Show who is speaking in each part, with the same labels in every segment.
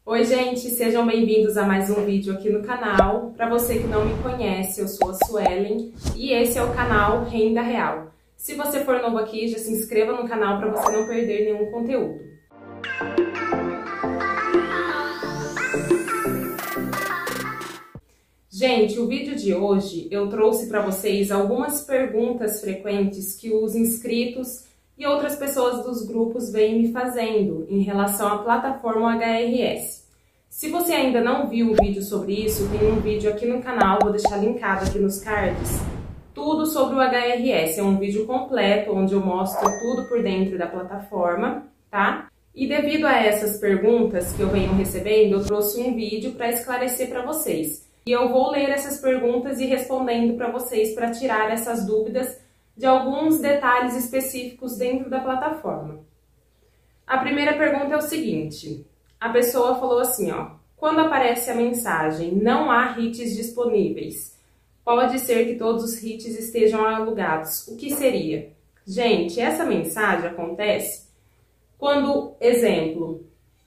Speaker 1: Oi gente, sejam bem-vindos a mais um vídeo aqui no canal. Para você que não me conhece, eu sou a Suelen e esse é o canal Renda Real. Se você for novo aqui, já se inscreva no canal para você não perder nenhum conteúdo. Gente, o vídeo de hoje eu trouxe para vocês algumas perguntas frequentes que os inscritos e outras pessoas dos grupos vêm me fazendo em relação à plataforma HRS. Se você ainda não viu o vídeo sobre isso, tem um vídeo aqui no canal, vou deixar linkado aqui nos cards, tudo sobre o HRS. É um vídeo completo onde eu mostro tudo por dentro da plataforma, tá? E devido a essas perguntas que eu venho recebendo, eu trouxe um vídeo para esclarecer para vocês. E eu vou ler essas perguntas e respondendo para vocês para tirar essas dúvidas de alguns detalhes específicos dentro da plataforma. A primeira pergunta é o seguinte, a pessoa falou assim, ó, quando aparece a mensagem não há hits disponíveis, pode ser que todos os hits estejam alugados, o que seria? Gente, essa mensagem acontece quando, exemplo,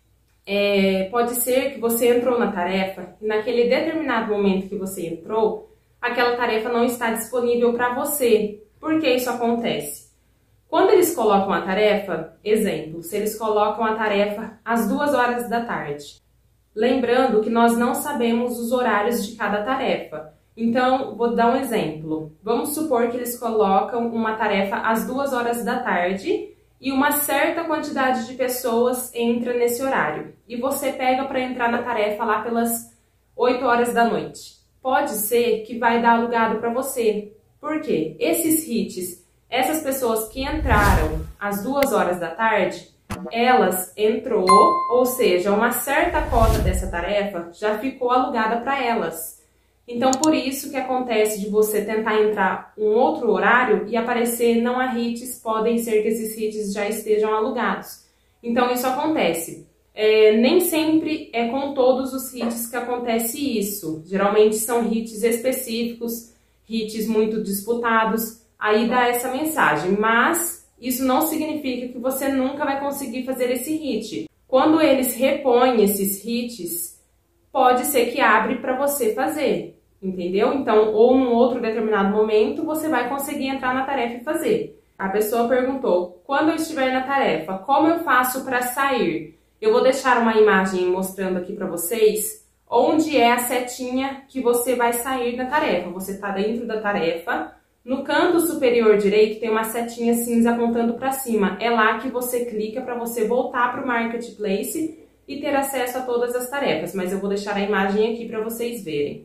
Speaker 1: pode ser que você entrou na tarefa e naquele determinado momento que você entrou, aquela tarefa não está disponível para você. Por que isso acontece? Quando eles colocam a tarefa, exemplo, se eles colocam a tarefa às 2 horas da tarde, lembrando que nós não sabemos os horários de cada tarefa. Então, vou dar um exemplo. Vamos supor que eles colocam uma tarefa às 2 horas da tarde e uma certa quantidade de pessoas entra nesse horário. E você pega para entrar na tarefa lá pelas 8 horas da noite. Pode ser que vai dar alugado para você. Por quê? Esses hits, essas pessoas que entraram às 2 horas da tarde, elas entrou, ou seja, uma certa cota dessa tarefa já ficou alugada para elas. Então, por isso que acontece de você tentar entrar um outro horário e aparecer não há hits, podem ser que esses hits já estejam alugados. Então, isso acontece. Nem sempre é com todos os hits que acontece isso. Geralmente são hits específicos, hits muito disputados, aí dá essa mensagem. Mas isso não significa que você nunca vai conseguir fazer esse hit. Quando eles repõem esses hits, pode ser que abre para você fazer, entendeu? Então, ou num outro determinado momento, você vai conseguir entrar na tarefa e fazer. A pessoa perguntou, quando eu estiver na tarefa, como eu faço para sair? Eu vou deixar uma imagem mostrando aqui para vocês onde é a setinha que você vai sair da tarefa. Você está dentro da tarefa, no canto superior direito tem uma setinha cinza apontando para cima. É lá que você clica para você voltar para o Marketplace e ter acesso a todas as tarefas, mas eu vou deixar a imagem aqui para vocês verem.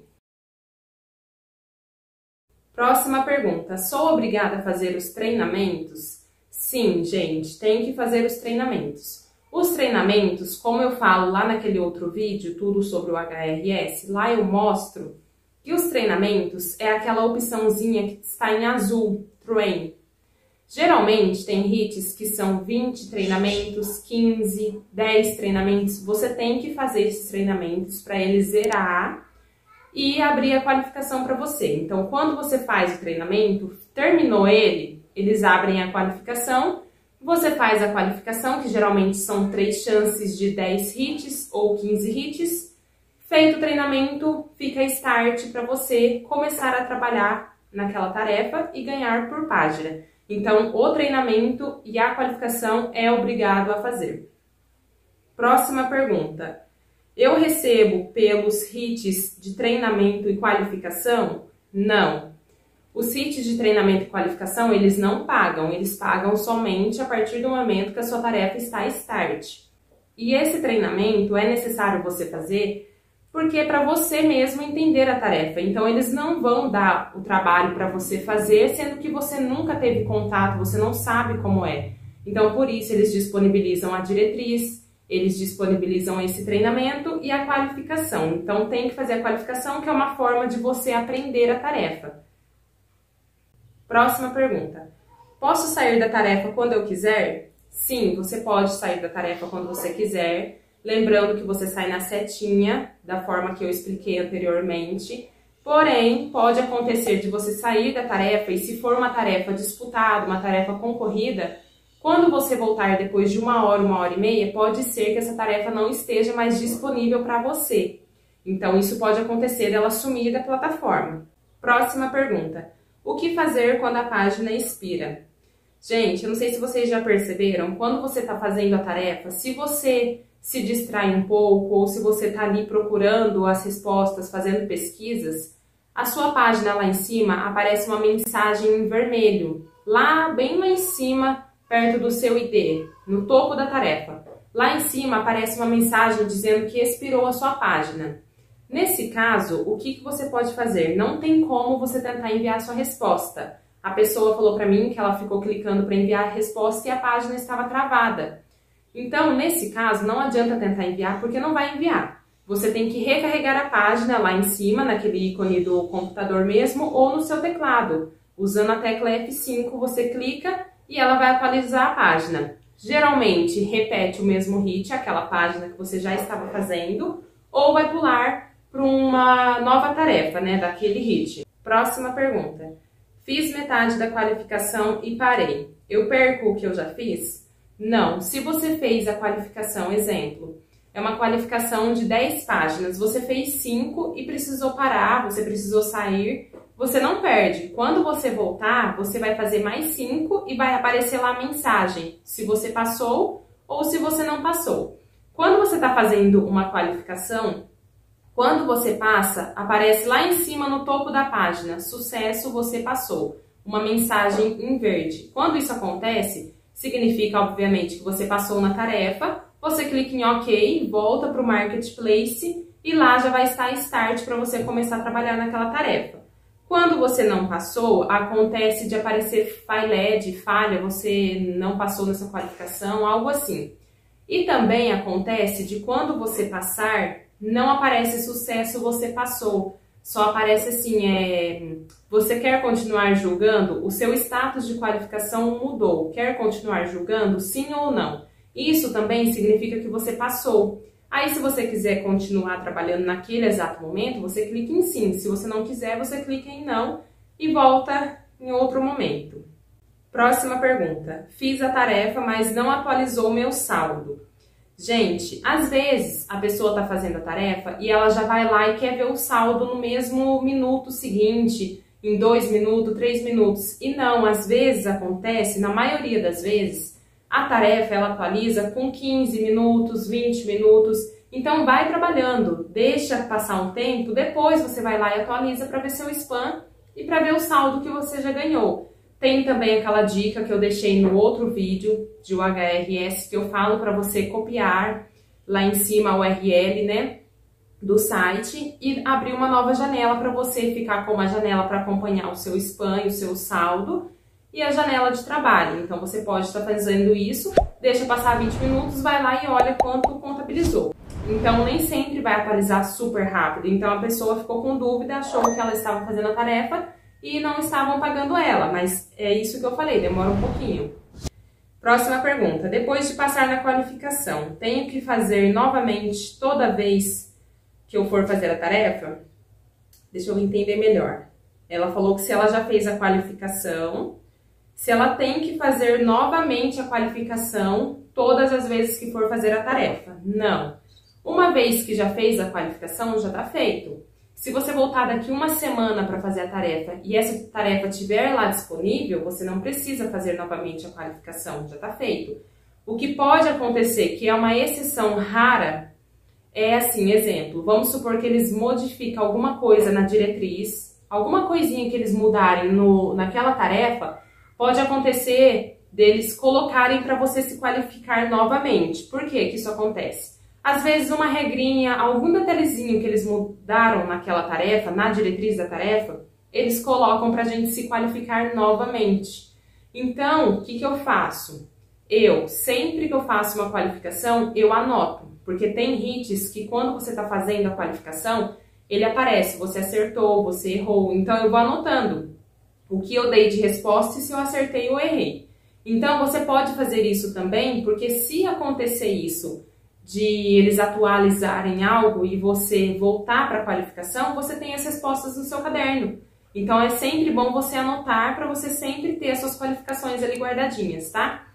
Speaker 1: Próxima pergunta, sou obrigada a fazer os treinamentos? Sim, gente, tem que fazer os treinamentos. Os treinamentos, como eu falo lá naquele outro vídeo, tudo sobre o HRS, lá eu mostro que os treinamentos é aquela opçãozinha que está em azul, Train. Geralmente tem hits que são 20 treinamentos, 15, 10 treinamentos. Você tem que fazer esses treinamentos para ele zerar e abrir a qualificação para você. Então, quando você faz o treinamento, terminou ele, eles abrem a qualificação. Você faz a qualificação, que geralmente são 3 chances de 10 hits ou 15 hits. Feito o treinamento, fica start para você começar a trabalhar naquela tarefa e ganhar por página. Então, o treinamento e a qualificação é obrigado a fazer. Próxima pergunta. Eu recebo pelos hits de treinamento e qualificação? Não. Os hits de treinamento e qualificação, eles não pagam. Eles pagam somente a partir do momento que a sua tarefa está start. E esse treinamento é necessário você fazer porque é para você mesmo entender a tarefa. Então, eles não vão dar o trabalho para você fazer, sendo que você nunca teve contato, você não sabe como é. Então, por isso, eles disponibilizam a diretriz, eles disponibilizam esse treinamento e a qualificação. Então, tem que fazer a qualificação, que é uma forma de você aprender a tarefa. Próxima pergunta. Posso sair da tarefa quando eu quiser? Sim, você pode sair da tarefa quando você quiser. Lembrando que você sai na setinha, da forma que eu expliquei anteriormente. Porém, pode acontecer de você sair da tarefa e se for uma tarefa disputada, uma tarefa concorrida, Quando você voltar depois de 1 hora e meia, pode ser que essa tarefa não esteja mais disponível para você. Então, isso pode acontecer dela sumir da plataforma. Próxima pergunta. O que fazer quando a página expira? Gente, eu não sei se vocês já perceberam, quando você está fazendo a tarefa, se você se distrai um pouco ou se você está ali procurando as respostas, fazendo pesquisas, a sua página lá em cima aparece uma mensagem em vermelho, bem lá em cima, perto do seu ID, no topo da tarefa. Lá em cima aparece uma mensagem dizendo que expirou a sua página. Nesse caso, o que você pode fazer? Não tem como você tentar enviar a sua resposta. A pessoa falou para mim que ela ficou clicando para enviar a resposta e a página estava travada. Então, nesse caso, não adianta tentar enviar porque não vai enviar. Você tem que recarregar a página lá em cima, naquele ícone do computador mesmo, ou no seu teclado. Usando a tecla F5, você clica e ela vai atualizar a página. Geralmente, repete o mesmo hit, aquela página que você já estava fazendo, ou vai pular para uma nova tarefa, daquele hit. Próxima pergunta. Fiz metade da qualificação e parei. Eu perco o que eu já fiz? Não. Se você fez a qualificação, exemplo, é uma qualificação de 10 páginas, você fez 5 e precisou parar, você precisou sair, você não perde. Quando você voltar, você vai fazer mais 5 e vai aparecer lá a mensagem, se você passou ou se você não passou. Quando você está fazendo uma qualificação, quando você passa, aparece lá em cima no topo da página, sucesso, você passou, uma mensagem em verde. Quando isso acontece, significa, obviamente, que você passou na tarefa, você clica em OK, volta para o Marketplace e lá já vai estar Start para você começar a trabalhar naquela tarefa. Quando você não passou, acontece de aparecer failed, falha, você não passou nessa qualificação, algo assim. E também acontece de quando você passar, não aparece sucesso, você passou. Só aparece assim, você quer continuar julgando? O seu status de qualificação mudou. Quer continuar julgando? Sim ou não? Isso também significa que você passou. Aí, se você quiser continuar trabalhando naquele exato momento, você clica em sim. Se você não quiser, você clica em não e volta em outro momento. Próxima pergunta. Fiz a tarefa, mas não atualizou meu saldo. Gente, às vezes a pessoa está fazendo a tarefa e ela já vai lá e quer ver o saldo no mesmo minuto seguinte, em 2 minutos, 3 minutos. E não, às vezes acontece, na maioria das vezes, a tarefa ela atualiza com 15 minutos, 20 minutos. Então vai trabalhando, deixa passar um tempo, depois você vai lá e atualiza para ver seu spam e para ver o saldo que você já ganhou. Tem também aquela dica que eu deixei no outro vídeo de UHRS, que eu falo para você copiar lá em cima a URL, do site e abrir uma nova janela para você ficar com uma janela para acompanhar o seu spam e o seu saldo e a janela de trabalho. Então você pode estar fazendo isso, deixa passar 20 minutos, vai lá e olha quanto contabilizou. Então nem sempre vai atualizar super rápido. Então a pessoa ficou com dúvida, achou que ela estava fazendo a tarefa e não estavam pagando ela, mas é isso que eu falei, demora um pouquinho. Próxima pergunta. Depois de passar na qualificação, tenho que fazer novamente toda vez que eu for fazer a tarefa? Deixa eu entender melhor. Ela falou que se ela já fez a qualificação, se ela tem que fazer novamente a qualificação todas as vezes que for fazer a tarefa. Não. Uma vez que já fez a qualificação, já está feito. Se você voltar daqui uma semana para fazer a tarefa e essa tarefa estiver lá disponível, você não precisa fazer novamente a qualificação, já está feito. O que pode acontecer, que é uma exceção rara, é assim, exemplo, vamos supor que eles modificam alguma coisa na diretriz, alguma coisinha que eles mudarem naquela tarefa, pode acontecer deles colocarem para você se qualificar novamente. Por que isso acontece? Às vezes uma regrinha, algum detalhezinho que eles mudaram naquela tarefa, na diretriz da tarefa, eles colocam para a gente se qualificar novamente. Então, o que eu faço? Sempre que eu faço uma qualificação, eu anoto. Porque tem hits que quando você está fazendo a qualificação, ele aparece, você acertou, você errou. Então eu vou anotando o que eu dei de resposta e se eu acertei ou errei. Então você pode fazer isso também, porque se acontecer isso, de eles atualizarem algo e você voltar para a qualificação, você tem as respostas no seu caderno. Então é sempre bom você anotar para você sempre ter as suas qualificações ali guardadinhas, tá?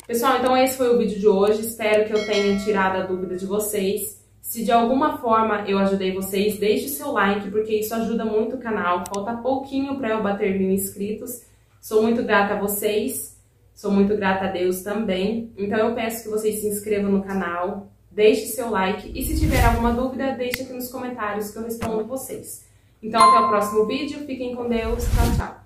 Speaker 1: Pessoal, então esse foi o vídeo de hoje. Espero que eu tenha tirado a dúvida de vocês. Se de alguma forma eu ajudei vocês, deixe seu like, porque isso ajuda muito o canal. Falta pouquinho para eu bater 1000 inscritos. Sou muito grata a vocês, sou muito grata a Deus também. Então eu peço que vocês se inscrevam no canal, deixe seu like e se tiver alguma dúvida, deixe aqui nos comentários que eu respondo vocês. Então até o próximo vídeo, fiquem com Deus, tchau, tchau!